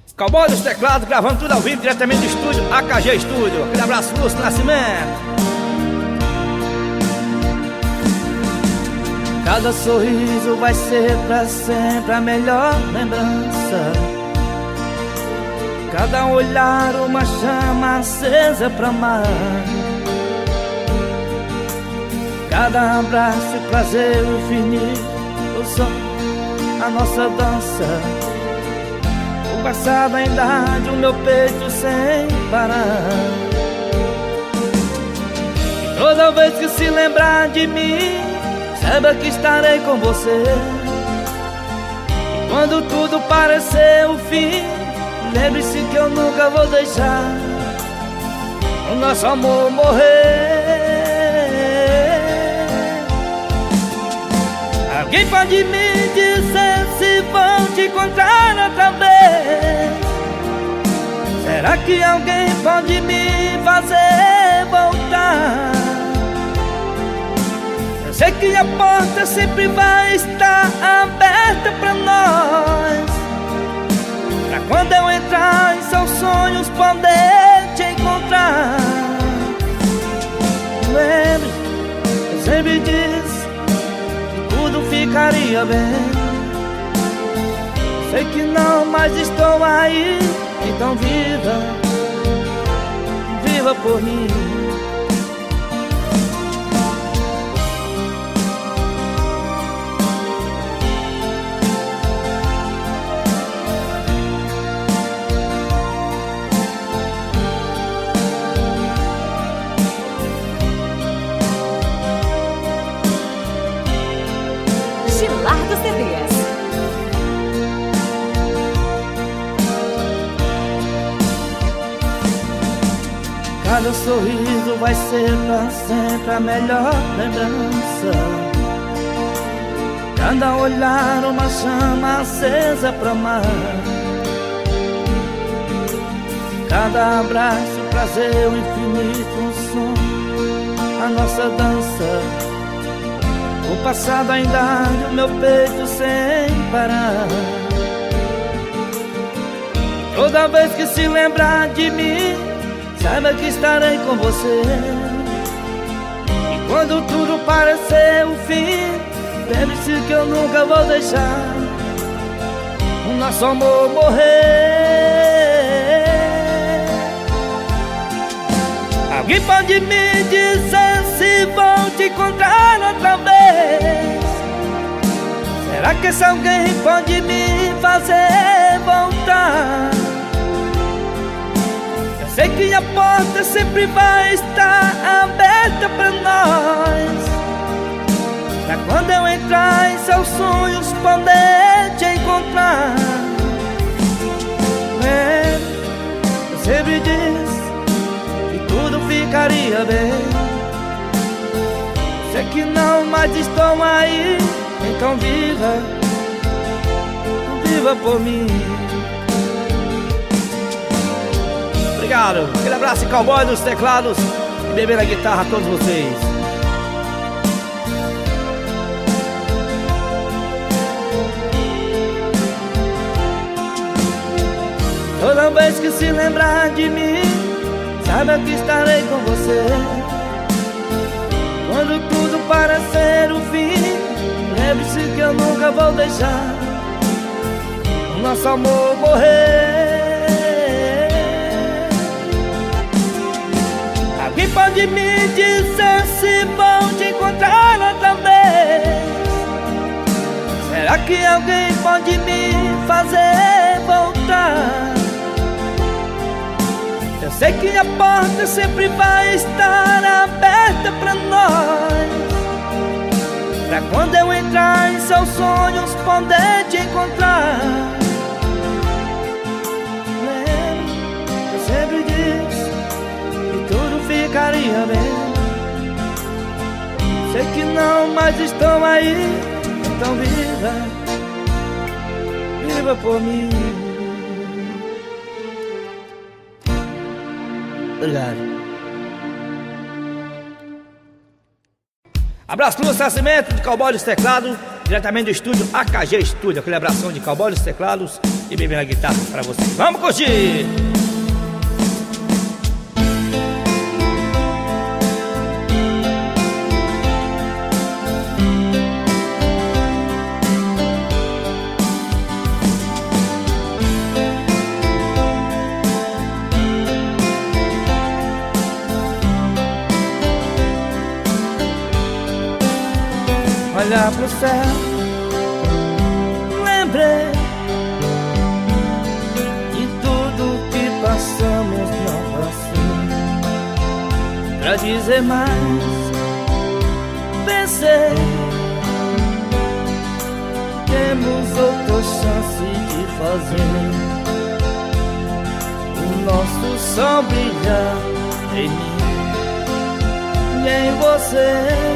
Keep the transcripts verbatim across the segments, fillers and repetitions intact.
Cowboy dos teclados, gravando tudo ao vivo, diretamente do estúdio A K G Estúdio. Aquele abraço, Lúcio Nascimento. Cada sorriso vai ser pra sempre a melhor lembrança. Cada olhar uma chama acesa pra amar. Cada abraço, prazer infinito, o som, a nossa dança. O passado, a idade, o meu peito sem parar. E toda vez que se lembrar de mim, saiba que estarei com você. E quando tudo parecer o fim, lembre-se que eu nunca vou deixar o nosso amor morrer. Alguém pode me dizer se vão te encontrar outra vez? Será que alguém pode me fazer voltar? Eu sei que a porta sempre vai estar aberta pra nós, pra quando eu entrar em seus sonhos poder te encontrar. Lembre, eu sempre disse que tudo ficaria bem. Sei que não, mas estou aí, então viva, viva por mim. Gilardo C Ds. Cada sorriso vai ser pra sempre a melhor lembrança. Cada olhar uma chama acesa pra amar. Cada abraço, prazer, o infinito, um som, a nossa dança. O passado, a idade, o meu peito sem parar. Toda vez que se lembrar de mim, saiba que estarei com você. E quando tudo parecer o fim, lembre-se que eu nunca vou deixar o nosso amor morrer. Alguém pode me dizer se vão te encontrar outra vez? Será que esse alguém pode me fazer voltar? Eu sei que a porta sempre vai estar aberta pra nós, pra quando eu entrar em seus sonhos poder te encontrar. É, eu sempre disse que tudo ficaria bem. Sei que não, mas estou aí, então viva, viva por mim. Obrigado, aquele abraço, Cowboy dos teclados e bebê na guitarra a todos vocês. Toda vez que se lembrar de mim, saiba que estarei com você. Quando tudo parecer o fim, lembre-se que eu nunca vou deixar o nosso amor morrer. Alguém pode me dizer se vão te encontrar outra vez? Será que alguém pode me fazer voltar? Eu sei que a porta sempre vai estar aberta pra nós, pra quando eu entrar em seus sonhos poder te encontrar. Lembro, eu sempre disse que tudo ficaria bem. Sei que não, mas estou aí, então viva, viva por mim. Obrigado. Abraço, Lúcio Nascimento, de Cowboy dos teclados diretamente do estúdio A K G Estúdio. Aquele abração de cowboy nos teclados e bebê na guitarra pra você. Vamos curtir! Olhar pro céu, lembrei de tudo que passamos, não passou. Pra dizer mais, pensei, temos outra chance de fazer o nosso sol brilhar em mim e em você.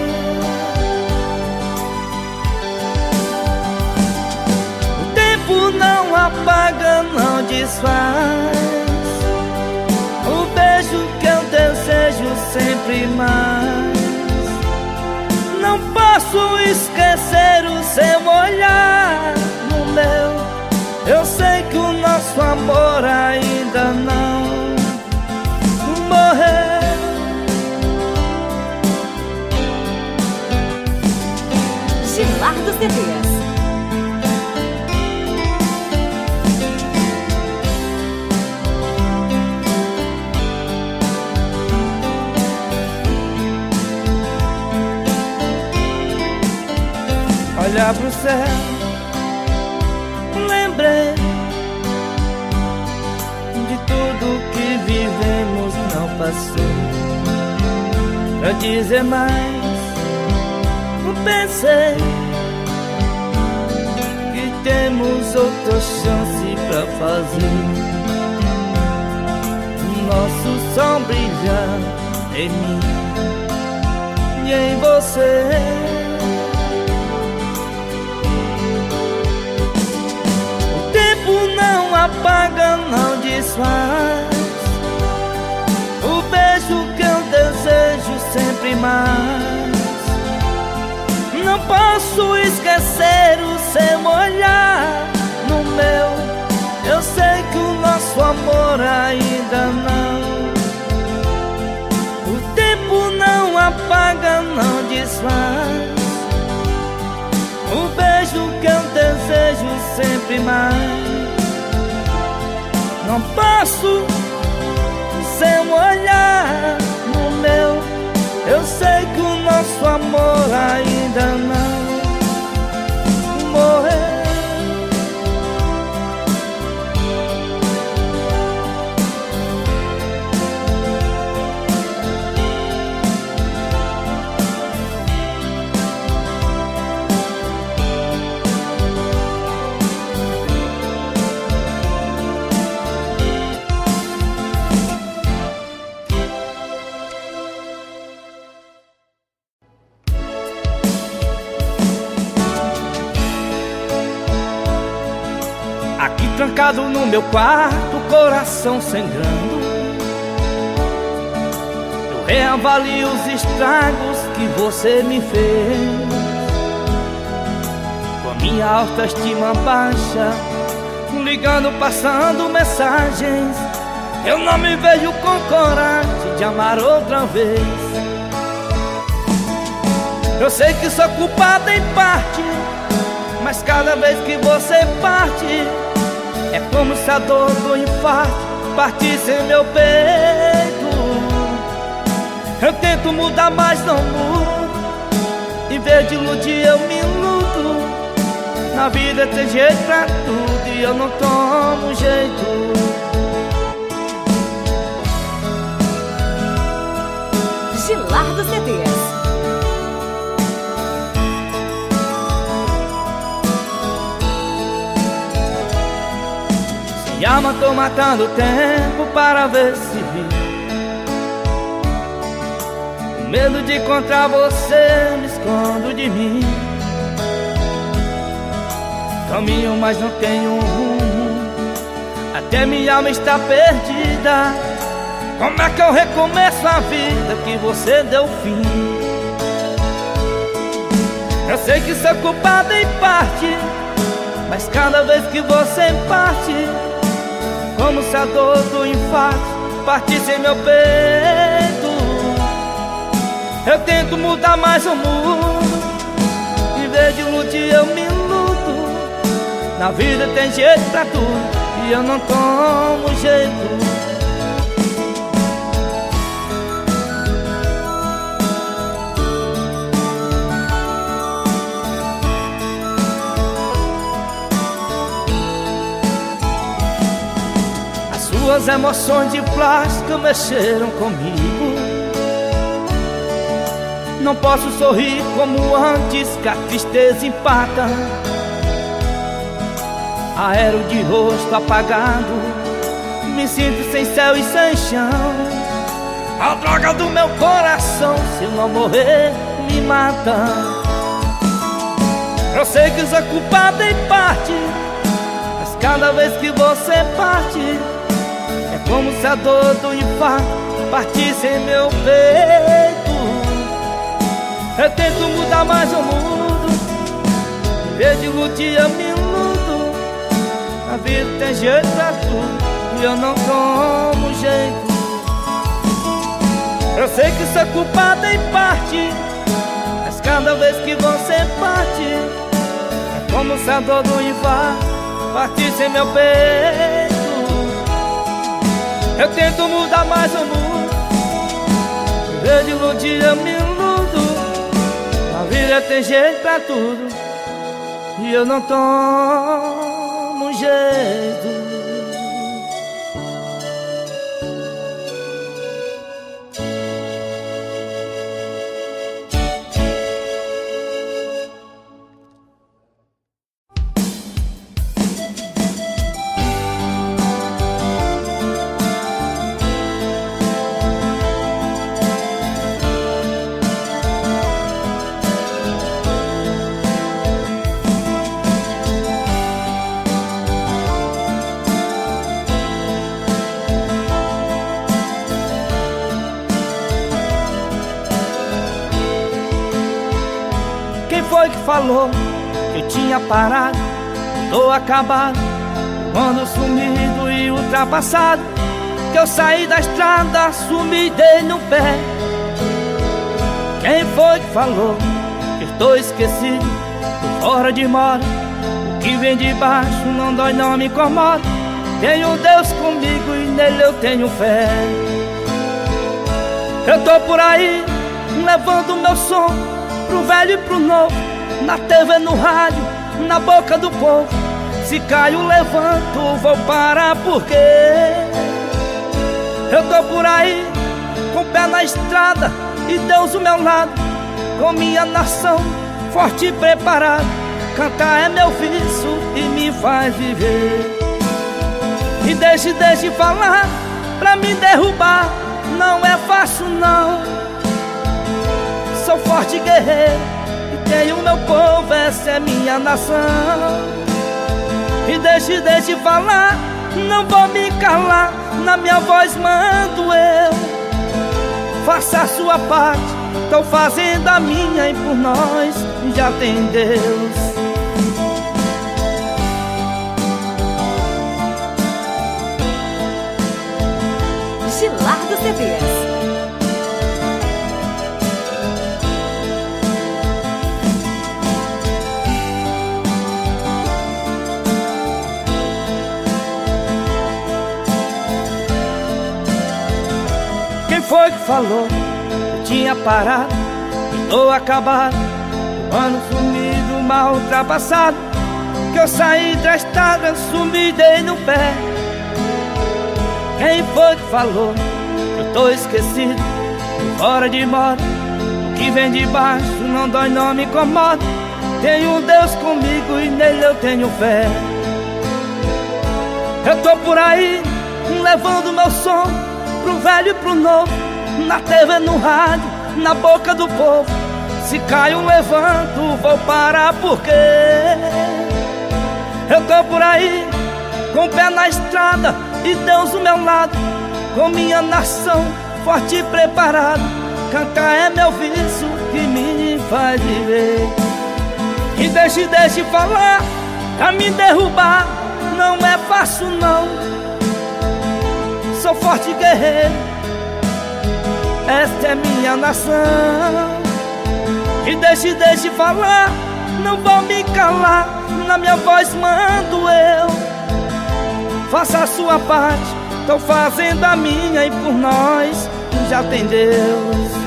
Não apaga, não desfaz o beijo que eu desejo sempre mais. Não posso esquecer o seu olhar no meu. Eu sei que o nosso amor ainda não morreu. Gilardo C Ds. Olhar pro céu, lembrei de tudo que vivemos, não passou. Pra dizer mais, eu pensei que temos outra chance pra fazer o nosso sol brilhar em mim e em você. Não apaga, não desfaz o beijo que eu desejo sempre mais. Não posso esquecer o seu olhar no meu. Eu sei que o nosso amor ainda não. O tempo não apaga, não desfaz o beijo que eu desejo sempre mais. Não posso sem um olhar no meu. Eu sei que o nosso amor ainda não morreu. Trancado no meu quarto, coração sangrando, eu reavalio os estragos que você me fez. Com a minha autoestima baixa, ligando, passando mensagens, eu não me vejo com coragem de amar outra vez. Eu sei que sou culpada em parte, mas cada vez que você parte, é como se a dor do infarto partisse em meu peito. Eu tento mudar, mas não mudo. Em vez de iludir, eu me iludo. Na vida tem jeito pra tudo e eu não tomo jeito. Gilardo C Ds. Me ama, tô matando tempo para ver se vi. Com medo de encontrar você, me escondo de mim. Caminho, mas não tenho rumo. Até minha alma está perdida. Como é que eu recomeço a vida que você deu fim? Eu sei que sou culpado em parte, mas cada vez que você parte, como se a dor do infarto partisse em meu peito. Eu tento mudar, mas eu mudo. Em vez de iludir, eu me iludo. Na vida tem jeito pra tudo e eu não tomo jeito. Suas emoções de plástico mexeram comigo. Não posso sorrir como antes, que a tristeza empata. Aero de rosto apagado, me sinto sem céu e sem chão. A droga do meu coração, se eu não morrer, me mata. Eu sei que sou culpado em parte, mas cada vez que você parte, é como se a dor do infarto partisse em meu peito. Eu tento mudar, mas eu mudo. Em vez de iludir, eu me iludo. Na vida tem jeito pra tudo e eu não tomo jeito. Eu sei que sou culpado em parte, mas cada vez que você parte, é como se a dor do infarto partisse em meu peito. Eu tento mudar, mas eu mudo. Em vez de iludir, eu me iludo. Na vida tem jeito pra tudo e eu não tomo jeito. Foi que falou que eu tinha parado, tô acabado, quando sumido e ultrapassado, que eu saí da estrada, sumi e dei no pé. Quem foi que falou que eu tô esquecido, tô fora de moda, o que vem de baixo não dói, não me incomoda. Tenho Deus comigo e nele eu tenho fé. Eu tô por aí, levando meu som pro velho e pro novo, na T V, no rádio, na boca do povo. Se caio, levanto, vou parar porque eu tô por aí, com o pé na estrada e Deus ao meu lado, com minha nação forte e preparada. Cantar é meu vício e me faz viver. E deixe, deixe falar pra me derrubar, não é fácil não. Sou forte guerreiro e tenho meu povo, essa é minha nação. E deixe, deixe falar, não vou me calar, na minha voz mando eu. Faça a sua parte, tô fazendo a minha e por nós já tem Deus. Gilardo C Ds. Quem foi que falou que eu tinha parado, que tô acabado, o ano sumido, mal ultrapassado, que eu saí da estrada, sumi e dei no pé. Quem foi que falou que eu tô esquecido, tô fora de moda, o que vem de baixo não dói, não me incomoda. Tenho Deus comigo e nele eu tenho fé. Eu tô por aí, levando meu som pro velho e pro novo, na T V, no rádio, na boca do povo. Se caio, levanto, vou parar porque eu tô por aí, com o pé na estrada e Deus ao meu lado, com minha nação forte e preparada. Cantar é meu vício que me faz viver. E deixe, deixe falar, pra me derrubar não é fácil não. Sou forte guerreiro, esta é minha nação. E deixe, deixe falar, não vou me calar, na minha voz mando eu. Faça a sua parte, tô fazendo a minha, e por nós já tem Deus.